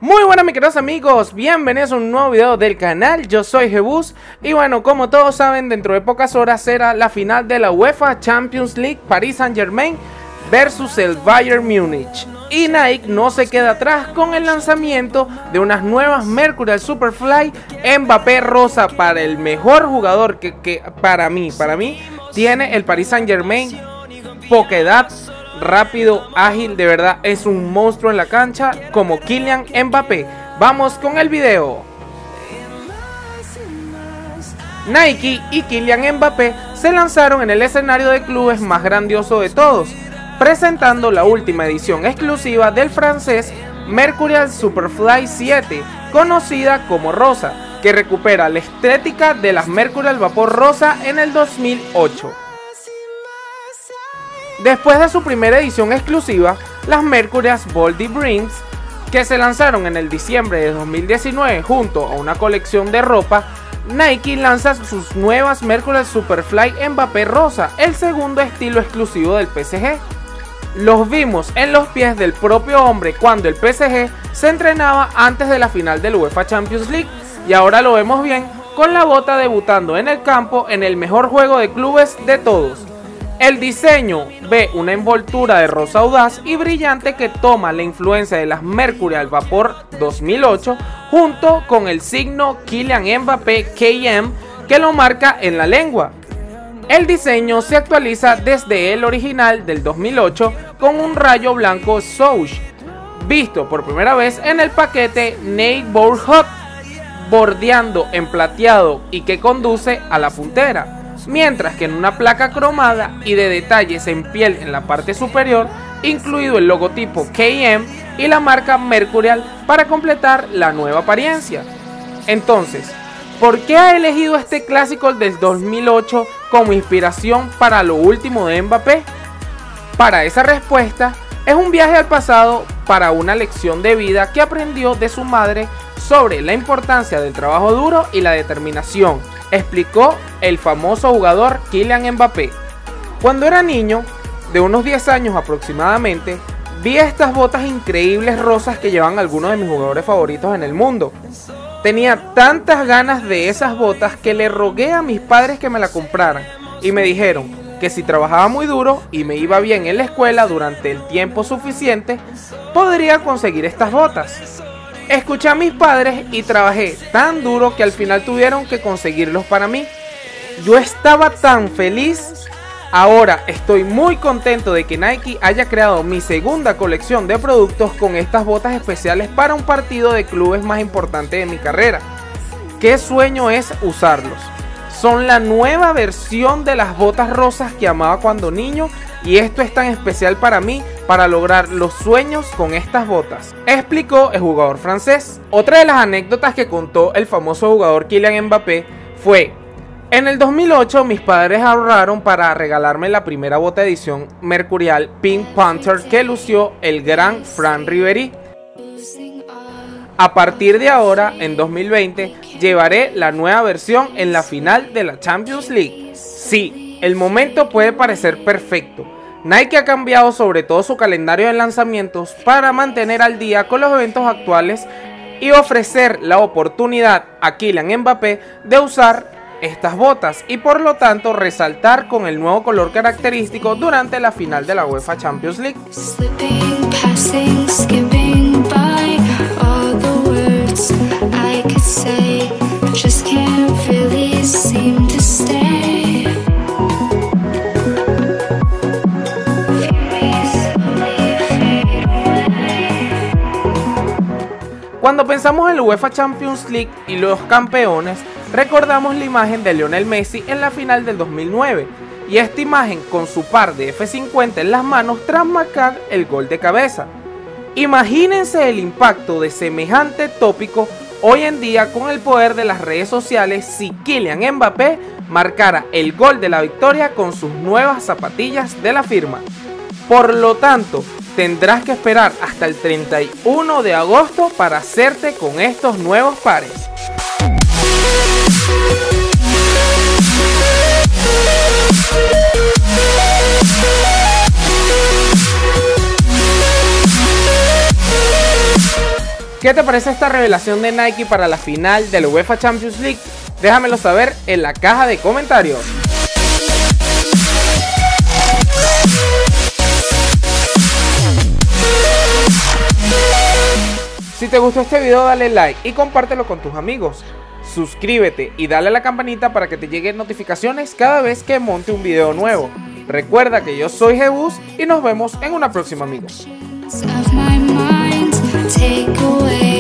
Muy buenas mis queridos amigos, bienvenidos a un nuevo video del canal. Yo soy Jebus y bueno, como todos saben, dentro de pocas horas será la final de la UEFA Champions League, Paris Saint-Germain versus el Bayern Múnich. Y Nike no se queda atrás con el lanzamiento de unas nuevas Mercurial Superfly Mbappé rosa para el mejor jugador que para mí tiene el Paris Saint-Germain. Poca edad, rápido, ágil, de verdad es un monstruo en la cancha como Kylian Mbappé. Vamos con el video. Nike y Kylian Mbappé se lanzaron en el escenario de clubes más grandioso de todos, presentando la última edición exclusiva del francés Mercurial Superfly 7, conocida como rosa, que recupera la estética de las Mercurial Vapor rosa en el 2008. Después de su primera edición exclusiva, las Mercurial Boldy Brinks, que se lanzaron en el diciembre de 2019 junto a una colección de ropa, Nike lanza sus nuevas Mercurial Superfly Mbappé rosa, el segundo estilo exclusivo del PSG. Los vimos en los pies del propio hombre cuando el PSG se entrenaba antes de la final de la UEFA Champions League, y ahora lo vemos bien con la bota debutando en el campo en el mejor juego de clubes de todos. El diseño ve una envoltura de rosa audaz y brillante que toma la influencia de las Mercurial Vapor 2008 junto con el signo Kylian Mbappé KM que lo marca en la lengua. El diseño se actualiza desde el original del 2008 con un rayo blanco Swoosh, visto por primera vez en el paquete Neighborhood Hot, bordeando en plateado y que conduce a la puntera. Mientras que en una placa cromada y de detalles en piel en la parte superior, incluido el logotipo KM y la marca Mercurial para completar la nueva apariencia. Entonces, ¿por qué ha elegido este clásico del 2008 como inspiración para lo último de Mbappé? Para esa respuesta, es un viaje al pasado para una lección de vida que aprendió de su madre sobre la importancia del trabajo duro y la determinación, explicó el famoso jugador Kylian Mbappé. Cuando era niño, de unos 10 años aproximadamente, vi estas botas increíbles rosas que llevan algunos de mis jugadores favoritos en el mundo. Tenía tantas ganas de esas botas que le rogué a mis padres que me la compraran y me dijeron que si trabajaba muy duro y me iba bien en la escuela durante el tiempo suficiente, podría conseguir estas botas. Escuché a mis padres y trabajé tan duro que al final tuvieron que conseguirlos para mí. Yo estaba tan feliz. Ahora estoy muy contento de que Nike haya creado mi segunda colección de productos con estas botas especiales para un partido de clubes más importante de mi carrera. Qué sueño es usarlos. Son la nueva versión de las botas rosas que amaba cuando niño, y esto es tan especial para mí para lograr los sueños con estas botas, explicó el jugador francés. Otra de las anécdotas que contó el famoso jugador Kylian Mbappé fue: en el 2008 mis padres ahorraron para regalarme la primera bota edición Mercurial Pink Panther que lució el gran Franck Ribéry. A partir de ahora, en 2020, llevaré la nueva versión en la final de la Champions League. Sí, el momento puede parecer perfecto. Nike ha cambiado sobre todo su calendario de lanzamientos para mantener al día con los eventos actuales y ofrecer la oportunidad a Kylian Mbappé de usar estas botas y por lo tanto resaltar con el nuevo color característico durante la final de la UEFA Champions League. Cuando pensamos en la UEFA Champions League y los campeones, recordamos la imagen de Lionel Messi en la final del 2009 y esta imagen con su par de F50 en las manos tras marcar el gol de cabeza. Imagínense el impacto de semejante tópico hoy en día con el poder de las redes sociales si Kylian Mbappé marcara el gol de la victoria con sus nuevas zapatillas de la firma. Por lo tanto, tendrás que esperar hasta el 31 de agosto para hacerte con estos nuevos pares. ¿Qué te parece esta revelación de Nike para la final de la UEFA Champions League? Déjamelo saber en la caja de comentarios. Si te gustó este video, dale like y compártelo con tus amigos. Suscríbete y dale a la campanita para que te lleguen notificaciones cada vez que monte un video nuevo. Recuerda que yo soy Jebus y nos vemos en una próxima, amigos.